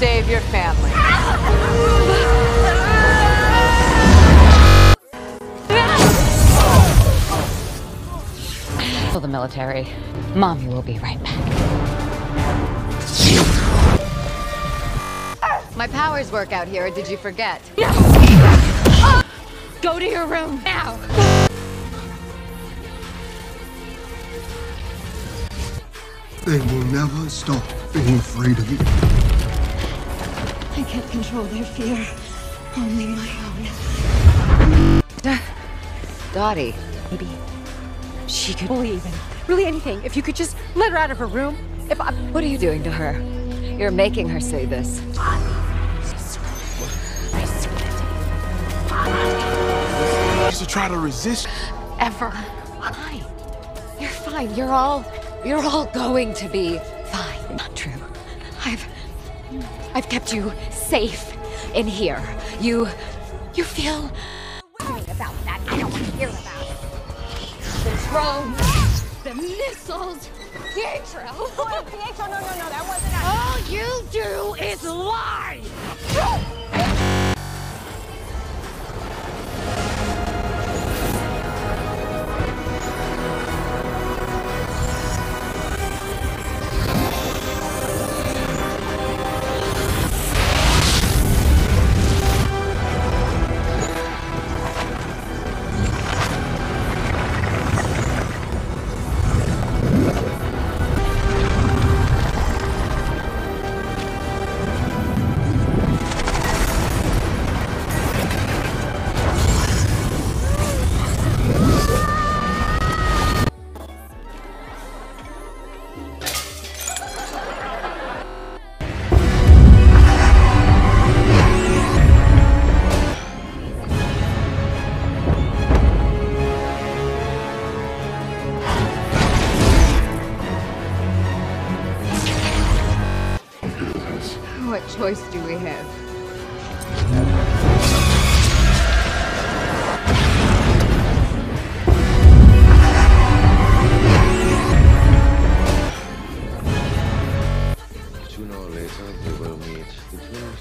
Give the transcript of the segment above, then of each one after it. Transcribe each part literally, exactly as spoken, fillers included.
save your family. Tell the military. Mommy will be right back. My powers work out here, or did you forget? Go to your room now! They will never stop being afraid of you. I can't control their fear. Only my own. Dottie. Maybe She could believe in really anything. If you could just let her out of her room. If I... what are you doing to her? You're making her say this. To try to resist. Ever. Fine. You're fine. You're all... You're all going to be fine. Not true. I've... I've kept you safe in here. You... You feel... Worrying about that. I don't want to hear about it. The drones. The missiles. Pietro. Oh, Pietro, no, no, no, that wasn't us. All you do is lie. What choice do we have? Sooner or later, they will meet the twins.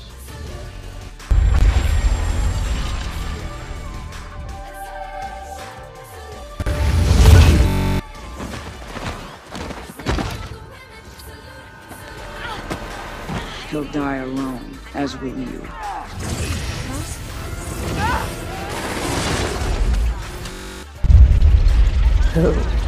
He'll die alone, as will you. Who?